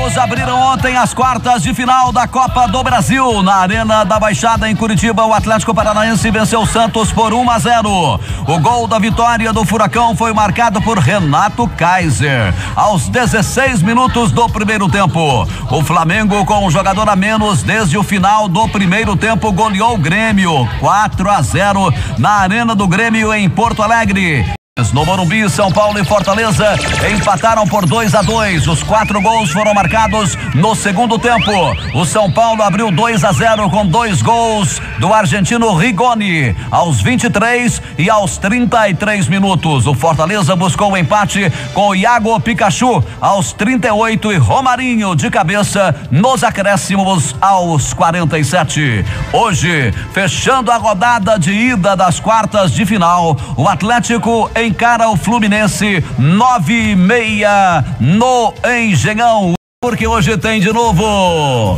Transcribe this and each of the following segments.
Jogos abriram ontem as quartas de final da Copa do Brasil. Na Arena da Baixada, em Curitiba, o Atlético Paranaense venceu o Santos por 1-0. O gol da vitória do Furacão foi marcado por Renato Kaiser aos 16 minutos do primeiro tempo. O Flamengo, com um jogador a menos desde o final do primeiro tempo, goleou o Grêmio 4-0 na Arena do Grêmio, em Porto Alegre. No Morumbi, São Paulo e Fortaleza empataram por 2-2. Os 4 gols foram marcados no segundo tempo. O São Paulo abriu 2-0 com 2 gols do argentino Rigoni aos 23 e aos 33 minutos. O Fortaleza buscou o empate com o Iago Pikachu aos 38 e Romarinho de cabeça nos acréscimos aos 47. Hoje, fechando a rodada de ida das quartas de final, o Atlético encara o Fluminense 9h30 no Engenhão. Porque hoje tem de novo o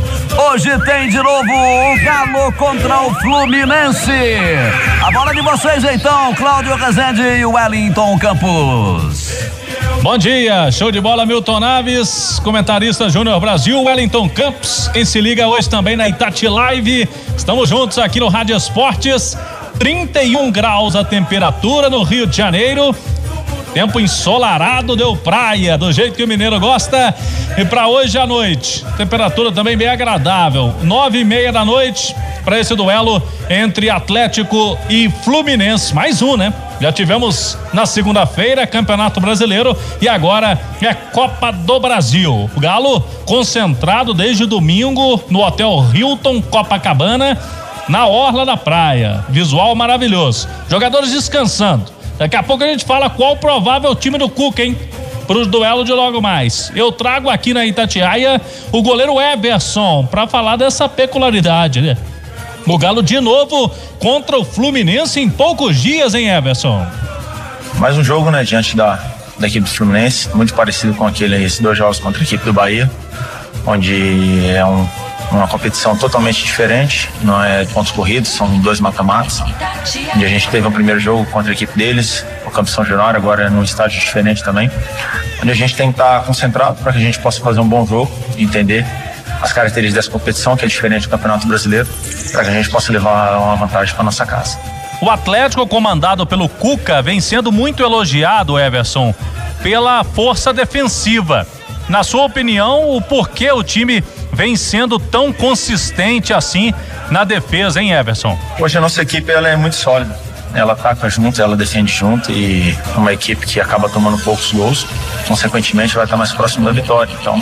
Galo contra o Fluminense. A bola de vocês então, Cláudio Rezende e Wellington Campos. Bom dia, show de bola, Milton Naves, comentarista Júnior Brasil, Wellington Campos, quem se liga hoje também na Itati Live. Estamos juntos aqui no Rádio Esportes. 31 graus a temperatura no Rio de Janeiro. Tempo ensolarado, deu praia, do jeito que o mineiro gosta. E para hoje à noite, temperatura também bem agradável. 9h30 da noite para esse duelo entre Atlético e Fluminense. Mais um, né? Já tivemos na segunda-feira Campeonato Brasileiro e agora é Copa do Brasil. O Galo concentrado desde domingo no Hotel Hilton Copacabana, na orla da praia. Visual maravilhoso. Jogadores descansando. Daqui a pouco a gente fala qual o provável time do Cuca, hein? Pro duelo de logo mais. Eu trago aqui na Itatiaia o goleiro Everson para falar dessa peculiaridade, né? O Galo de novo contra o Fluminense em poucos dias, hein, Everson? Mais um jogo, né, diante da equipe do Fluminense, muito parecido com esses 2 jogos contra a equipe do Bahia, onde é uma competição totalmente diferente, não é de pontos corridos, são 2 mata-matas, onde a gente teve um primeiro jogo contra a equipe deles, o Campo São Januário, agora é num estágio diferente também, onde a gente tem que estar concentrado para que a gente possa fazer um bom jogo, entender as características dessa competição, que é diferente do Campeonato Brasileiro, para que a gente possa levar uma vantagem para nossa casa. O Atlético, comandado pelo Cuca, vem sendo muito elogiado, Everson, pela força defensiva. Na sua opinião, o porquê o time vem sendo tão consistente assim na defesa, hein, Everson? Hoje a nossa equipe ela é muito sólida. Ela ataca junto, ela defende junto, e uma equipe que acaba tomando poucos gols, consequentemente vai estar mais próximo da vitória. Então,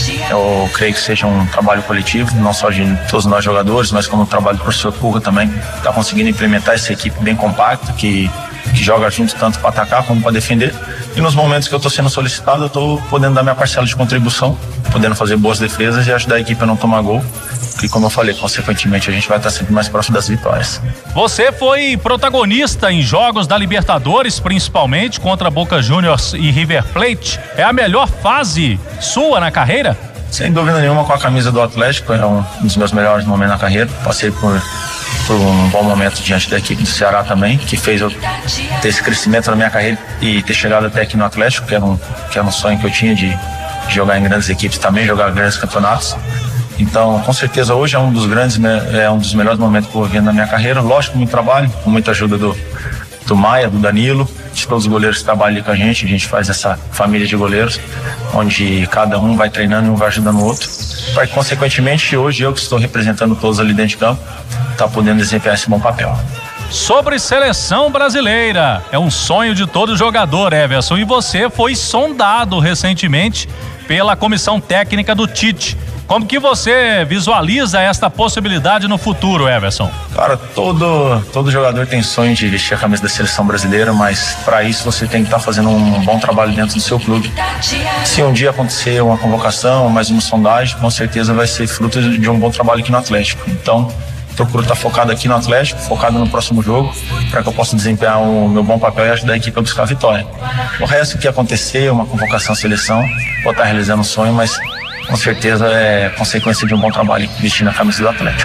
eu creio que seja um trabalho coletivo, não só de todos nós jogadores, mas como um trabalho do professor Cuca também, está conseguindo implementar essa equipe bem compacta, que joga junto tanto para atacar como para defender. E nos momentos que eu estou sendo solicitado, eu estou podendo dar minha parcela de contribuição, podendo fazer boas defesas e ajudar a equipe a não tomar gol. E como eu falei, consequentemente a gente vai estar sempre mais próximo das vitórias. Você foi protagonista em jogos da Libertadores, principalmente contra Boca Juniors e River Plate. É a melhor fase sua na carreira? Sem dúvida nenhuma, com a camisa do Atlético, é um dos meus melhores momentos na carreira. Passei por um bom momento diante da equipe do Ceará também, que fez eu ter esse crescimento na minha carreira e ter chegado até aqui no Atlético, que era um sonho que eu tinha de jogar em grandes equipes também, jogar grandes campeonatos. Então, com certeza, hoje é um dos melhores momentos que eu vou ver na minha carreira. Lógico, muito trabalho, com muita ajuda do Maia, do Danilo, de todos os goleiros que trabalham ali com a gente faz essa família de goleiros, onde cada um vai treinando e um vai ajudando o outro. Para que, consequentemente, hoje eu que estou representando todos ali dentro de campo, tá podendo desempenhar esse bom papel. Sobre seleção brasileira, é um sonho de todo jogador, Everson, e você foi sondado recentemente pela comissão técnica do Tite. Como que você visualiza esta possibilidade no futuro, Everson? Cara, todo jogador tem sonho de vestir a camisa da seleção brasileira, mas para isso você tem que estar fazendo um bom trabalho dentro do seu clube. Se um dia acontecer uma convocação, mais uma sondagem, com certeza vai ser fruto de um bom trabalho aqui no Atlético. Então, procuro estar focado aqui no Atlético, focado no próximo jogo, para que eu possa desempenhar o meu bom papel e ajudar a equipe a buscar a vitória. O resto que acontecer, uma convocação à seleção, vou estar realizando um sonho, mas com certeza é consequência de um bom trabalho vestindo a camisa do Atlético.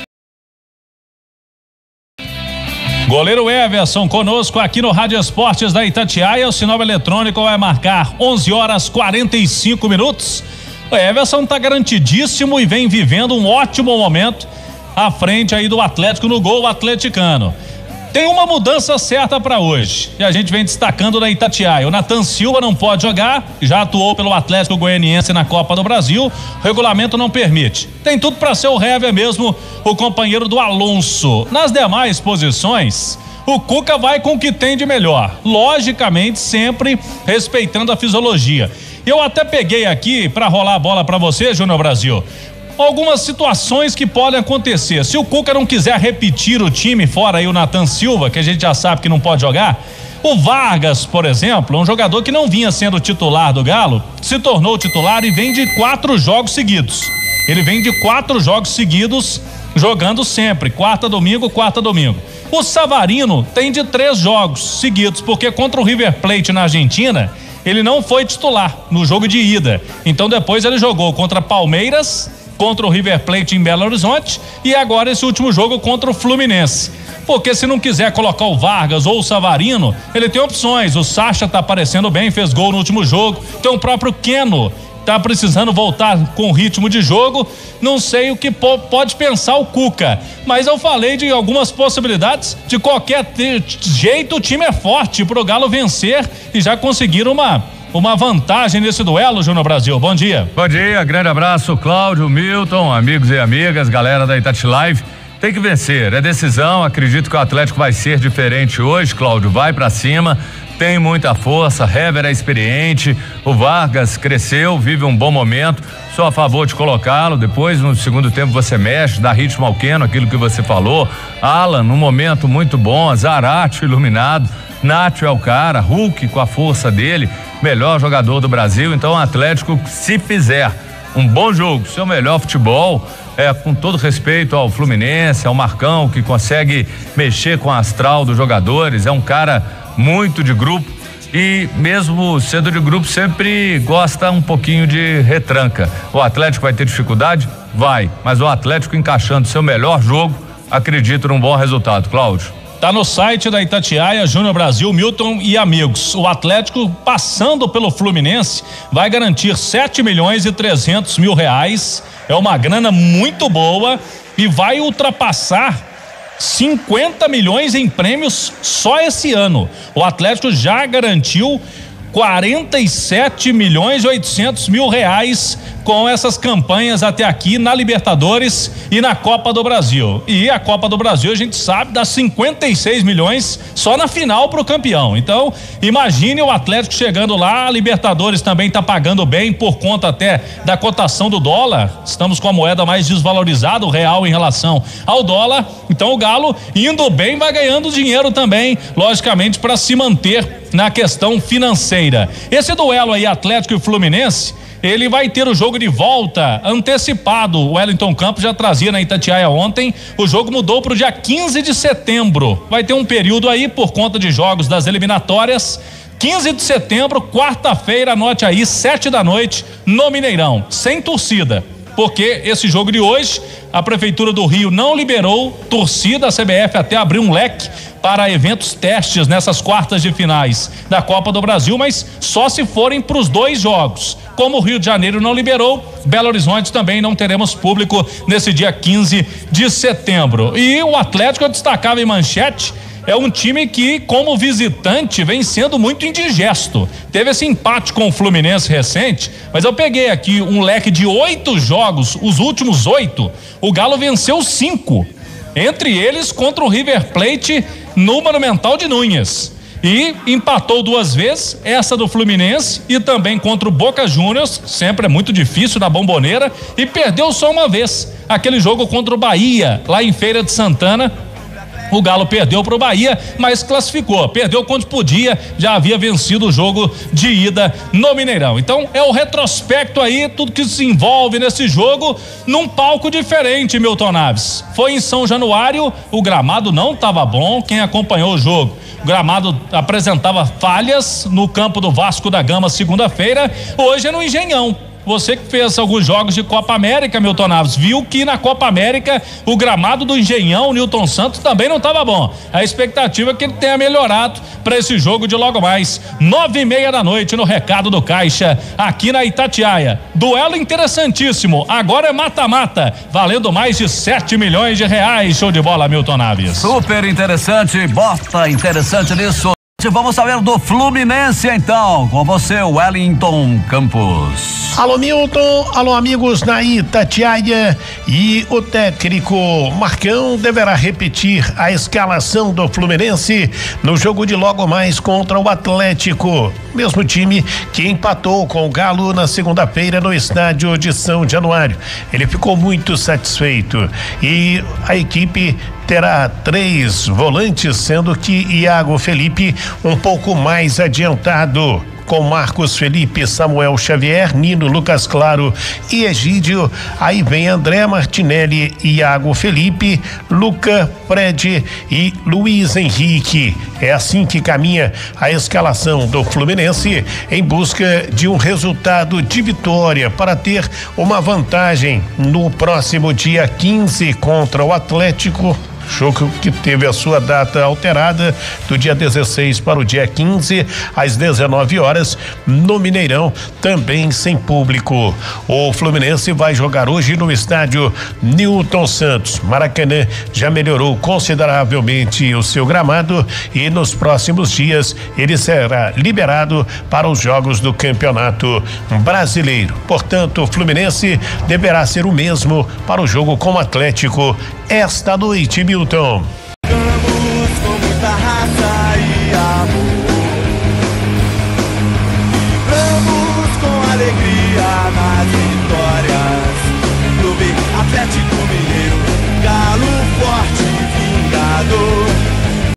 Goleiro Everson conosco aqui no Rádio Esportes da Itatiaia. O sinal eletrônico vai marcar 11h45. O Everson tá garantidíssimo e vem vivendo um ótimo momento à frente aí do Atlético no gol atleticano. Tem uma mudança certa para hoje e a gente vem destacando na Itatiaia. O Nathan Silva não pode jogar, já atuou pelo Atlético Goianiense na Copa do Brasil, o regulamento não permite. Tem tudo para ser o Hever mesmo, o companheiro do Alonso. Nas demais posições, o Cuca vai com o que tem de melhor, logicamente sempre respeitando a fisiologia. Eu até peguei aqui para rolar a bola para você, Júnior Brasil, algumas situações que podem acontecer. Se o Cuca não quiser repetir o time, fora aí o Nathan Silva, que a gente já sabe que não pode jogar, o Vargas, por exemplo, um jogador que não vinha sendo titular do Galo, se tornou titular e vem de 4 jogos seguidos. Ele vem de 4 jogos seguidos, jogando sempre, quarta, domingo. O Savarino tem de 3 jogos seguidos, porque contra o River Plate na Argentina, ele não foi titular no jogo de ida. Então depois ele jogou contra Palmeiras, contra o River Plate em Belo Horizonte e agora esse último jogo contra o Fluminense. Porque se não quiser colocar o Vargas ou o Savarino, ele tem opções. O Sacha tá aparecendo bem, fez gol no último jogo. Tem o próprio Keno, tá precisando voltar com ritmo de jogo. Não sei o que pode pensar o Cuca, mas eu falei de algumas possibilidades. De qualquer jeito, o time é forte pro Galo vencer e já conseguiram uma vantagem nesse duelo, Júnior Brasil. Bom dia. Bom dia, grande abraço, Cláudio, Milton, amigos e amigas, galera da Itati Live. Tem que vencer, é decisão, acredito que o Atlético vai ser diferente hoje, Cláudio, vai pra cima, tem muita força, Hever é experiente, o Vargas cresceu, vive um bom momento, sou a favor de colocá-lo, depois no segundo tempo você mexe, dá ritmo ao Keno, aquilo que você falou, Alan, num momento muito bom, Zarate iluminado, Nacho é o cara, Hulk com a força dele, melhor jogador do Brasil, então o Atlético, se fizer um bom jogo, seu melhor futebol, com todo respeito ao Fluminense, ao Marcão, que consegue mexer com a astral dos jogadores, é um cara muito de grupo e mesmo sendo de grupo sempre gosta um pouquinho de retranca. O Atlético vai ter dificuldade? Vai, mas o Atlético encaixando seu melhor jogo, acredito num bom resultado, Cláudio. Tá no site da Itatiaia, Júnior Brasil, Milton e amigos. O Atlético, passando pelo Fluminense, vai garantir 7.300.000 reais. É uma grana muito boa e vai ultrapassar 50 milhões em prêmios só esse ano. O Atlético já garantiu 47.800.000 reais com essas campanhas até aqui na Libertadores e na Copa do Brasil. E a Copa do Brasil a gente sabe dá 56 milhões só na final pro campeão. Então, imagine o Atlético chegando lá, a Libertadores também tá pagando bem por conta até da cotação do dólar. Estamos com a moeda mais desvalorizada, o real em relação ao dólar. Então o Galo indo bem vai ganhando dinheiro também, logicamente para se manter na questão financeira. Esse duelo aí Atlético e Fluminense, ele vai ter o jogo de volta antecipado. O Wellington Campos já trazia na Itatiaia ontem. O jogo mudou para o dia 15 de setembro. Vai ter um período aí por conta de jogos das eliminatórias. 15 de setembro, quarta-feira, anote aí, 7 da noite, no Mineirão, sem torcida. Porque esse jogo de hoje, a Prefeitura do Rio não liberou torcida, a CBF até abriu um leque para eventos testes nessas quartas de finais da Copa do Brasil, mas só se forem para os 2 jogos. Como o Rio de Janeiro não liberou, Belo Horizonte também não teremos público nesse dia 15 de setembro. E o Atlético, eu destacava em manchete, é um time que, como visitante, vem sendo muito indigesto. Teve esse empate com o Fluminense recente, mas eu peguei aqui um leque de 8 jogos, os últimos 8, o Galo venceu 5. Entre eles contra o River Plate no Monumental de Núñez. E empatou 2 vezes, essa do Fluminense e também contra o Boca Juniors, sempre é muito difícil na Bomboneira, e perdeu só uma vez, aquele jogo contra o Bahia, lá em Feira de Santana. O Galo perdeu pro Bahia, mas classificou. Perdeu quando podia, já havia vencido o jogo de ida no Mineirão. Então é o retrospecto aí, tudo que se envolve nesse jogo, num palco diferente, Milton Naves. Foi em São Januário, o gramado não estava bom, quem acompanhou o jogo. O gramado apresentava falhas no campo do Vasco da Gama segunda-feira, hoje é no Engenhão. você que fez alguns jogos de Copa América, Milton Naves, viu que na Copa América o gramado do Engenhão, Newton Santos, também não estava bom. A expectativa é que ele tenha melhorado para esse jogo de logo mais 9:30 da noite no Recado do Caixa, aqui na Itatiaia. Duelo interessantíssimo, agora é mata-mata, valendo mais de 7 milhões de reais. Show de bola, Milton Naves. Super interessante, bota interessante nisso. Vamos saber do Fluminense então, com você, Wellington Campos. Alô Milton, alô amigos da Itatiaia, e o técnico Marcão deverá repetir a escalação do Fluminense no jogo de logo mais contra o Atlético, mesmo time que empatou com o Galo na segunda-feira no estádio de São Januário. Ele ficou muito satisfeito e a equipe terá 3 volantes, sendo que Iago Felipe um pouco mais adiantado, com Marcos Felipe, Samuel Xavier, Nino, Lucas Claro e Egídio. Aí vem André Martinelli, Iago Felipe, Luca, Fred e Luiz Henrique. É assim que caminha a escalação do Fluminense em busca de um resultado de vitória para ter uma vantagem no próximo dia 15 contra o Atlético. Jogo que teve a sua data alterada do dia 16 para o dia 15 às 19 horas no Mineirão, também sem público. O Fluminense vai jogar hoje no estádio Newton Santos. Maracanã já melhorou consideravelmente o seu gramado e nos próximos dias ele será liberado para os jogos do Campeonato Brasileiro. Portanto, o Fluminense deverá ser o mesmo para o jogo com o Atlético esta noite, Milton. Com muita raça.